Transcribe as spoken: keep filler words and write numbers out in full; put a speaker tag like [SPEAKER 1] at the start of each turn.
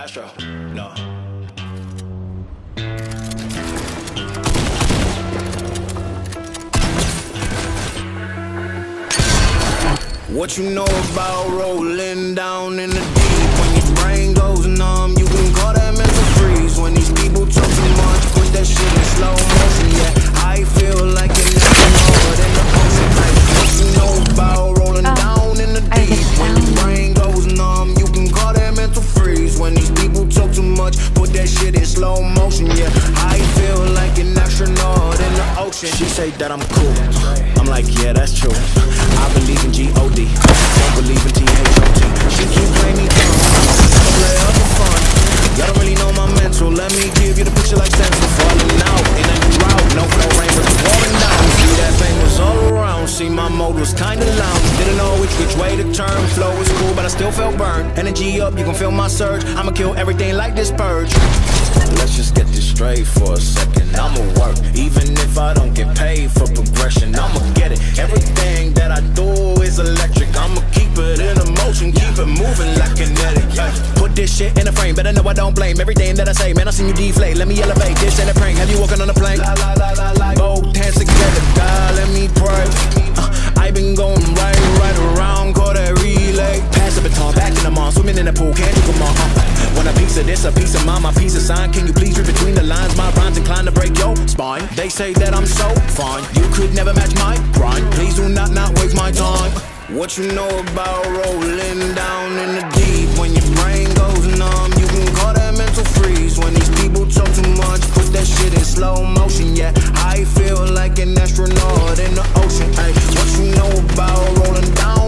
[SPEAKER 1] Astro, no. What you know about rolling down in the deep? When your brain goes numb, you can call that mental freeze. When these people talk too much, put that shit in slow motion. Yeah, I feel like an astronaut in the ocean. Like, what you know about rolling oh, down in the deep? When your brain goes numb, you can call that mental freeze. When these people talk too much, put that shit in slow motion. Yeah, I feel like an astronaut in the ocean. She say that I'm cool, I'm like, yeah, that's true. I believe in G O D, don't believe in T H O T. She keep playing me dumb, I'ma play her for fun. Y'all don't really know my mental, let me give you the picture like stencil. Falling out in a new route, no flow rain was pouring down. See that pain was all around, see my mode was kinda lounge. Didn't know which which way to turn, flow was cool but I still felt burned. Energy up, you can feel my surge, I'ma kill everything like this purge. Let's just get this straight for a second, I'ma work. Even if I don't get paid for progression, I'ma get it. Everything that I do is electric, I'ma keep it in motion, keep it moving like kinetic. Put this shit in a frame, better know I don't blame everything that I say. Man, I seen you deflate, let me elevate. This ain't a prank, have you walking on a plane? Both hands together, God, let me pray. uh, I been going right, right around, call that relay. Pass the baton, back in the mall, swimming in the pool, can't you come on? uh, Want a piece of this, a piece of mine, my piece of sign. Can you please read between the lines? My rhymes inclined to break your spine. They say that I'm so fine, you could never match my grind. Please do not not waste my time. What you know about rolling down in the deep? When your brain goes numb, you can call that mental freeze. When these people talk too much, put that shit in slow motion. Yeah, I feel like an astronaut in the ocean. Ay, what you know about rolling down